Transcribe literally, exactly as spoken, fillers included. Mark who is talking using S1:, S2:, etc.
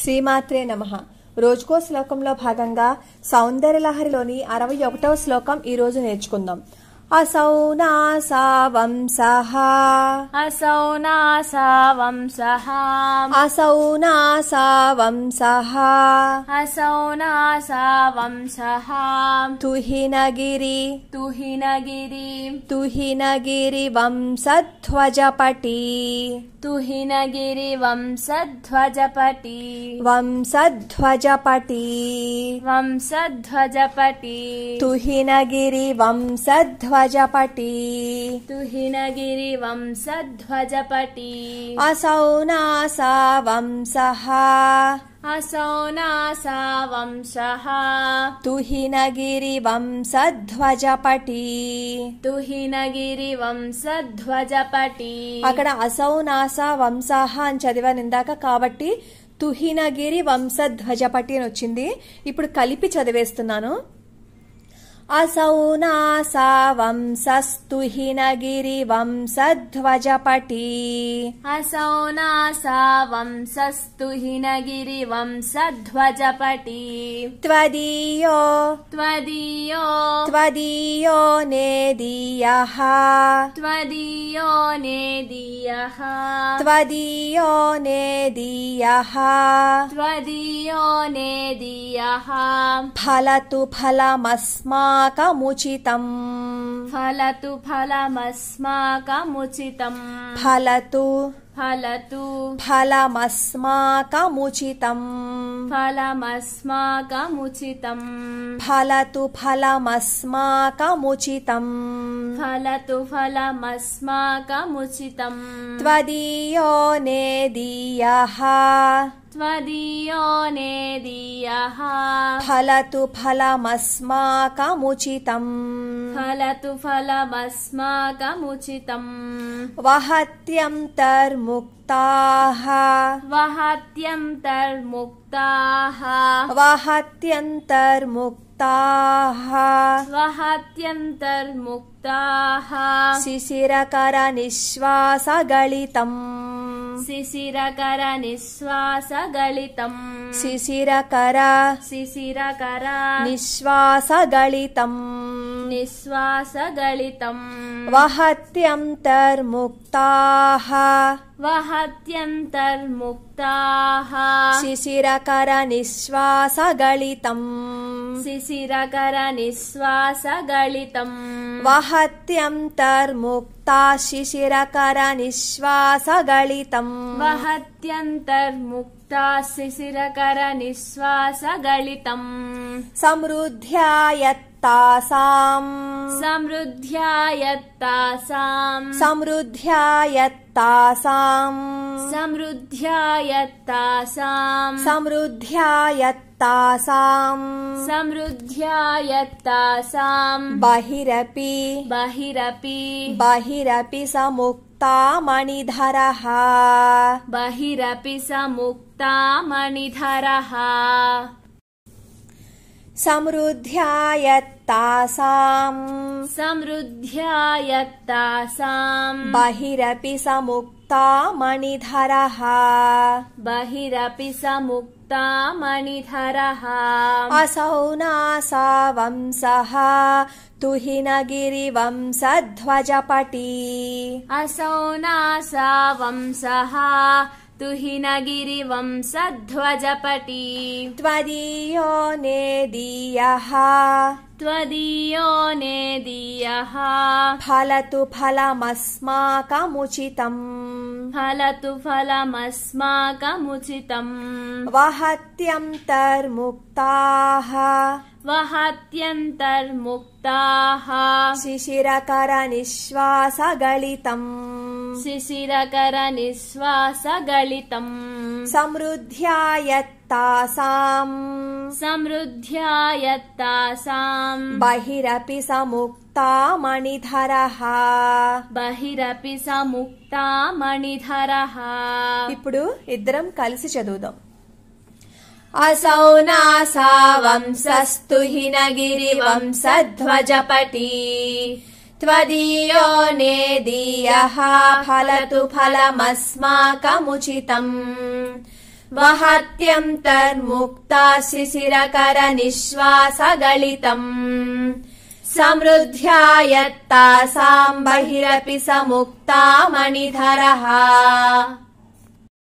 S1: శ్రీమాత్రే నమః. రోజుకో శ్లోకంలో భాగంగా సౌందర్యలహరిలోని అరవై ఒకటవ శ్లోకం ఈ రోజు నేర్చుకుందాం. असौ नासा वंसः
S2: असौ नासा वंसः
S1: असौ नासा वंसः
S2: असौ नासा वंसः
S1: तुहिनगिरि
S2: तुहिनगिरि
S1: तुहिनगिरि वंशध्वजपटी
S2: तुहिनगिरि वंशध्वजपटी
S1: वंशध्वजपटी
S2: वंशध्वजपटी
S1: तुहिनगिरि वंशध्वज ध्वजपटी
S2: तुहिनगिरि वंशध्वजपटी
S1: असौ नासा वंसः
S2: असौ नासा वंशः
S1: तुहिनगिरि वंशध्वजपटी
S2: तुहिनगिरि वंशध्वजपटी.
S1: అక్కడ असौ नासा वंसः అని చదివాను ఇందాక, కాబట్టి తుహినగిరి వంశధ్వజపటి అని వచ్చింది. ఇప్పుడు కలిపి చదివేస్తున్నాను. असौ नासा वंशस्तुहिनगिरि वंशध्वजपटी
S2: असौ नासा वंशस्तुहिनगिरि वंशध्वजपटी
S1: त्वदीयो
S2: त्वदीयो
S1: त्वदीयो नेदीयः
S2: त्वदीयो नेदीयः
S1: त्वदीयो नेदीयः
S2: त्वदीयो नेदीयः
S1: फलतु फलमस्माकं मुचितम्
S2: फलतु फलमस्माकमुचितम्
S1: फलतु
S2: फलतु
S1: फलमस्माकमुचितम्
S2: फलमस्माकमुचितम्
S1: फलतु फलमस्माकमुचितम्
S2: फलतु फलमस्माकमुचितम्
S1: त्वदीयो नेदीयः
S2: त्वदीयो नेदीयः
S1: फलतु फलमस्माकमुचितम्
S2: फलतु फलमस्माकमुचितम्
S1: वहत्यन्तर्मुक्ताः
S2: वहत्यन्तर्मुक्ताः
S1: वहत्यन्तर्मुक्ताः
S2: वहत्यन्तर्मुक्ताः
S1: शिशिरकरनिश्वासगलितम्
S2: शिशिरकरनिश्वासगलितम्
S1: शिशिरकर
S2: शिशिरकर
S1: निश्वासगलितम्
S2: निश्वासगलितम्
S1: वहत्यन्तर्मुक्ताः
S2: वहत्यन्तर्मुक्ताः
S1: शिशिरकरनिश्वासगलितम्
S2: शिशिरकरनिश्वासगलितम्
S1: वहत्यन्तर्मुक्ता शिशिरकरनिश्वासगलितम्
S2: वहत्यन्तर्मुक्ता शिशिरकरनिश्वासगलितम्
S1: समृद्ध्यायत्तासाम्
S2: समृद्ध्यायत्तासाम्
S1: समृद्ध्यायत्तासाम्
S2: समृद्ध्यायत्तासाम्
S1: समृद्ध्यायत्तासाम्
S2: समृद्ध्यायत्तासाम्
S1: बहिरपि
S2: बहिरपि
S1: बहिरपि समुक्ता मणिधरः
S2: बहिरपि समुक्ता मणिधरः
S1: समृद्ध्यायत्तासाम्
S2: समृद्ध्यायत्तासाम्
S1: बहिरपि समुक्ता मणिधरः
S2: बहिरपि समुक्ता मणिधरः
S1: असौ नासा वंसः तुहिनगिरि वंशध्वजपटी
S2: असौ नासा वंसः तुहिनगिरि वंशध्वजपटी
S1: त्वदीयो नेदीयः
S2: त्वदीयो नेदीयः
S1: फलतु फलमस्माकमुचितम्
S2: फलतु फलमस्माकमुचितम्
S1: वहत्यन्तर्मुक्ताः
S2: वहत्यन्तर्मुक्ताः
S1: शिशिरकरनिश्वासगलितम्
S2: शिशिरकरनिश्वासगलितम्
S1: समृद्ध्यायत्तासाम्
S2: समृद्ध्यायत्तासाम्
S1: बहिरपि समुक्ता मणिधरः
S2: बहिरपि समुक्ता मणिधरः.
S1: ఇప్పుడు ఇద్దరం కలిసి చదువుదాం. असौ नासा वंशस्तुहिनगिरि वंशध्वजपटी त्वदीयो नेदीयः फलतु फलमस्माकमुचितम् वहत्यन्तर्मुक्ता शिशिरकर निःश्वासगलितम् समृद्ध्या यत्तासाम् बहिरपि समुक्ता मणिधरः